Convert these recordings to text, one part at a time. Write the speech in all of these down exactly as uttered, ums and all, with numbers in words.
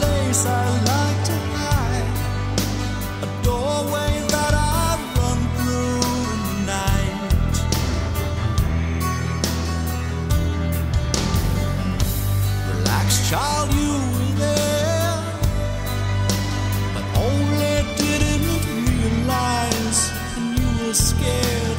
place I like to hide, a doorway that I run through in the night. Relax, child, you were there, but only didn't realize when you were scared.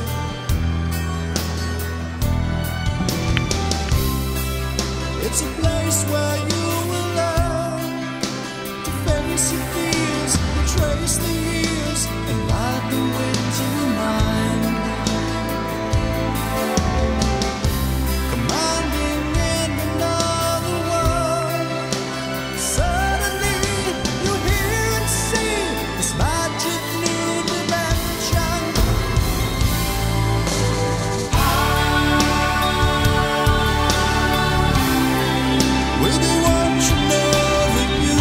It's a place where you will learn to face your fears, trace the years, and ride the winds of your mind. Commanding in another world, suddenly you hear and see this magic new dimension. We'll be watching over you.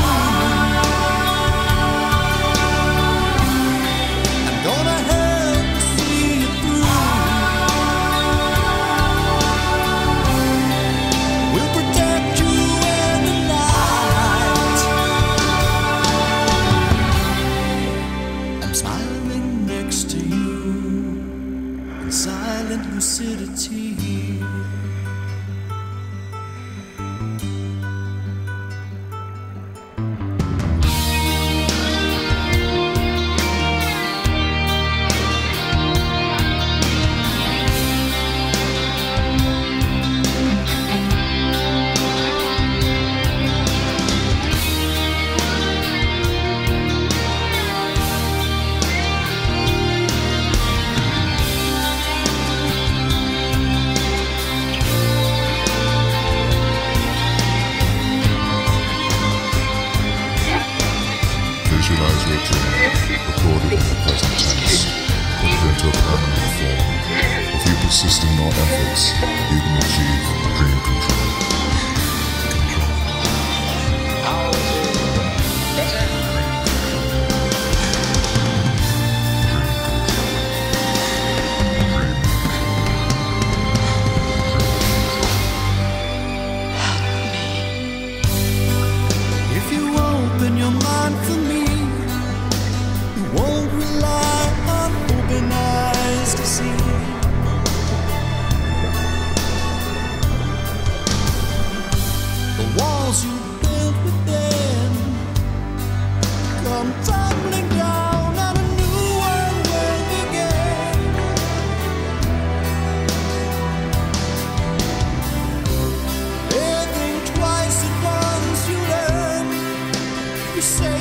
I'm gonna help you see it through. We'll protect you in the night. I'm smiling next to you in silent lucidity. Visualize your dream, recorded in the present tense, put it into a permanent form. If you persist in your efforts, you can achieve dream control. If you open your mind for me, you won't rely on open eyes to see. The walls you built within come tumbling down and a new one will begin. Living twice at once you learn. You say